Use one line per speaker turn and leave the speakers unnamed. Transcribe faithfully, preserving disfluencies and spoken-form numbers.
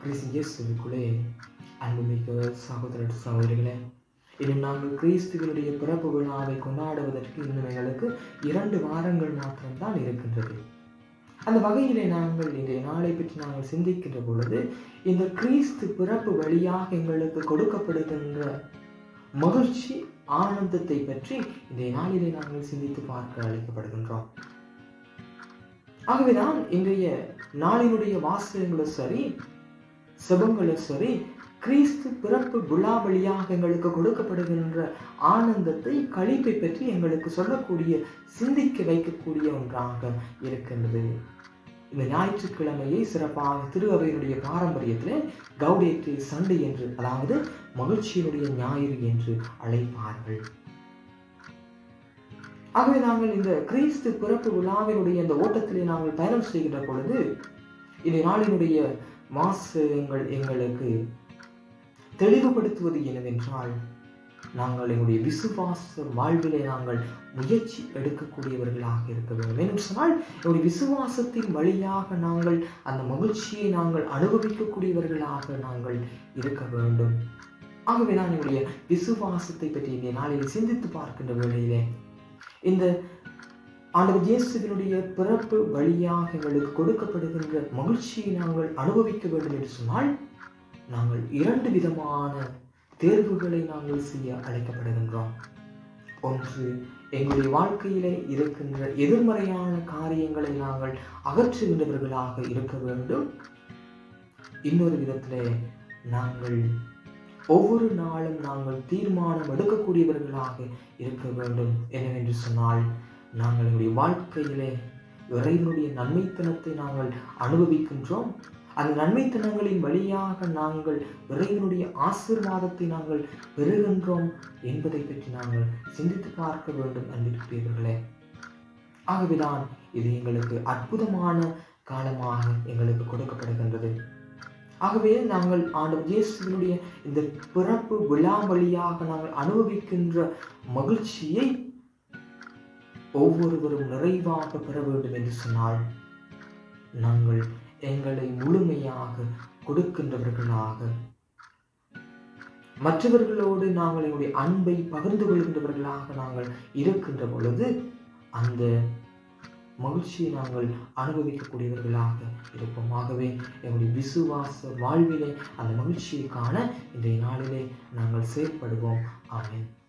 கிறிஸ்து இயேசுவுக்குள்ளே அன்புமிக்க சகோதர சகோதரிகளே, இன்னும் நாங்கள் கிறிஸ்துவனுடைய பிறப்பு விழாவை கொண்டாடுவதற்கு இன்னும் எங்களுக்கு இரண்டு வாரங்கள் மாத்திரம்தான் இருக்கின்றது. அந்த வகையிலே நாங்கள் இன்றைய நாளை பற்றி நாங்கள் சிந்திக்கின்ற பொழுது, இந்த கிறிஸ்து பிறப்பு வழியாக எங்களுக்கு கொடுக்கப்படுகின்ற மகிழ்ச்சி ஆனந்தத்தை பற்றி இன்றைய நாளிலே நாங்கள் சிந்தித்து பார்க்க அழைக்கப்படுகின்றோம். ஆகவேதான் இன்றைய நாளினுடைய வாசகங்களும் சரி, செபங்களும் சரி, கிறிஸ்து பிறப்பு விழா வழியாக எங்களுக்கு கொடுக்கப்படுகின்ற ஆனந்தத்தை, களிப்பை பற்றி எங்களுக்கு சொல்லக்கூடிய, சிந்திக்க வைக்கக்கூடிய ஒன்றாக இருக்கின்றது. இந்த ஞாயிற்றுக்கிழமையை சிறப்பாக திரு அவையினுடைய பாரம்பரியத்திலே கௌடேட்டு சண்டே என்று, அதாவது மகிழ்ச்சியினுடைய ஞாயிறு என்று அழைப்பார்கள். ஆகவே நாங்கள் இந்த கிறிஸ்து பிறப்பு விழாவினுடைய இந்த ஓட்டத்திலே நாங்கள் பயணம் செய்கின்ற பொழுது, இந்த நாளினுடைய வாசகங்கள் எங்களுக்கு தெளிவுபடுத்துவது என்னவென்றால், நாங்கள் எங்களுடைய விசுவாச வாழ்விலே நாங்கள் முயற்சி எடுக்கக்கூடியவர்களாக இருக்க வேண்டும். என்று சொன்னால், எங்களுடைய விசுவாசத்தின் வழியாக நாங்கள் அந்த மகிழ்ச்சியை நாங்கள் அனுபவிக்கக்கூடியவர்களாக நாங்கள் இருக்க வேண்டும். ஆகவே நான் எங்களுடைய விசுவாசத்தை பற்றி இந்த நாளில் சிந்தித்து பார்க்கின்ற வேளையிலே, இந்த ஆண்டவர் இயேசுவினுடைய பிறப்பு வழியாக எங்களுக்கு கொடுக்கப்படுகின்ற மகிழ்ச்சியை நாங்கள் அனுபவிக்க வேண்டும் என்று சொன்னால், நாங்கள் இரண்டு விதமான தேர்வுகளை நாங்கள் செய்ய அழைக்கப்படுகின்றோம். ஒன்று, எங்களுடைய வாழ்க்கையிலே இருக்கின்ற எதிர்மறையான காரியங்களை நாங்கள் அகற்றுகின்றவர்களாக இருக்க வேண்டும். இன்னொரு விதத்திலே நாங்கள் ஒவ்வொரு நாளும் நாங்கள் தீர்மானம் எடுக்கக்கூடியவர்களாக இருக்க வேண்டும். என்னவென்று சொன்னால், நாங்கள் எங்களுடைய வாழ்க்கையிலே இறைவனுடைய நன்மைத்தனத்தை நாங்கள் அனுபவிக்கின்றோம். அந்த நன்மைத்தனங்களின் வழியாக நாங்கள் இறைவனுடைய ஆசீர்வாதத்தை நாங்கள் பெறுகின்றோம் என்பதை பற்றி நாங்கள் சிந்தித்து பார்க்க வேண்டும் அன்பிற்குரியவர்களே. ஆகவேதான் இது எங்களுக்கு அற்புதமான காலமாக எங்களுக்கு கொடுக்கப்படுகின்றது. ஆகவே நாங்கள் ஆண்டவர் இயேசுவினுடைய இந்த பிறப்பு விழா வழியாக நாங்கள் அனுபவிக்கின்ற மகிழ்ச்சியை ஒவ்வொருவரும் நிறைவாக பெற வேண்டும் என்று சொன்னால், நாங்கள் எங்களை முழுமையாக கொடுக்கின்றவர்களாக, மற்றவர்களோடு நாங்கள் எங்களுடைய அன்பை பகிர்ந்து கொள்கின்றவர்களாக நாங்கள் இருக்கின்ற பொழுது, அந்த மகிழ்ச்சியை நாங்கள் அனுபவிக்கக்கூடியவர்களாக இருப்போம். ஆகவே எங்களுடைய விசுவாச வாழ்விலே அந்த மகிழ்ச்சியை காண இன்றைய நாளிலே நாங்கள் செயற்படுவோம். ஆமென்.